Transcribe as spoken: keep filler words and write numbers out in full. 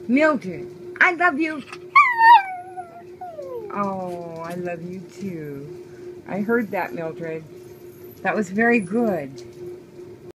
Mildred, I love you. Oh, I love you too. I heard that, Mildred. That was very good.